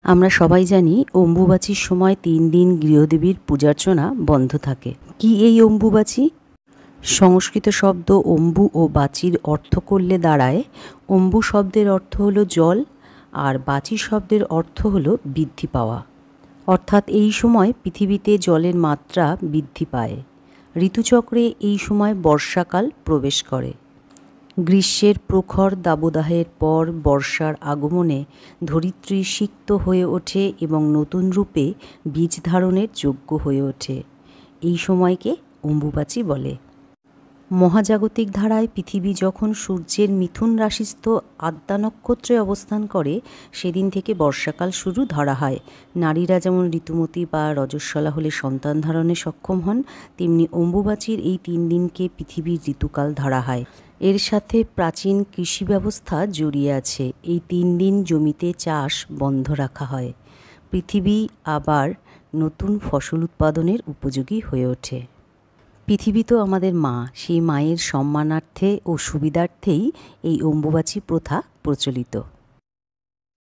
আমরা সবাই জানি অম্বুবাচীর সময় ৩ দিন গৃহদেবীর পূজার্চনা বন্ধ থাকে। কি এই অম্বুবাচী? সংস্কৃত শব্দ অম্বু ও বাচির অর্থ করলে দাঁড়ায়, অম্বু শব্দের অর্থ হলো জল আর বাচি শব্দের অর্থ হলো বৃদ্ধি পাওয়া। অর্থাৎ এই সময় পৃথিবীতে জলের মাত্রা বৃদ্ধি পায়। ঋতুচক্রে এই সময় বর্ষাকাল প্রবেশ করে। গ্রীষ্মের প্রখর দাবদাহের পর বর্ষার আগমনে ধরিত্রী সিক্ত হয়ে ওঠে এবং নতুন রূপে বীজ ধারণের যোগ্য হয়ে ওঠে। এই সময়কে অম্বুবাচী বলে। মহাজাগতিক ধারায় পৃথিবী যখন সূর্যের মিথুন রাশিস্থ আদ্যা নক্ষত্রে অবস্থান করে, সেদিন থেকে বর্ষাকাল শুরু ধরা হয়। নারীরা যেমন ঋতুমতী বা রজস্বলা হলে সন্তান ধারণে সক্ষম হন, তেমনি অম্বুবাচীর এই ৩ দিনকে পৃথিবীর ঋতুকাল ধরা হয়। এর সাথে প্রাচীন কৃষি ব্যবস্থা জড়িয়ে আছে। এই ৩ দিন জমিতে চাষ বন্ধ রাখা হয়। পৃথিবী আবার নতুন ফসল উৎপাদনের উপযোগী হয়ে ওঠে। পৃথিবী তো আমাদের মা, সেই মায়ের সম্মানার্থে ও সুবিধার্থেই এই অম্বুবাচী প্রথা প্রচলিত।